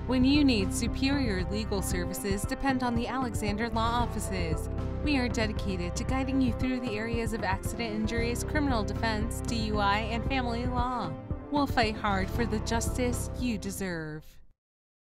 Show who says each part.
Speaker 1: When you need superior legal services, depend on the Alexander Law Offices. We are dedicated to guiding you through the areas of accident injuries, criminal defense, DUI, and family law. We'll fight hard for the justice you deserve.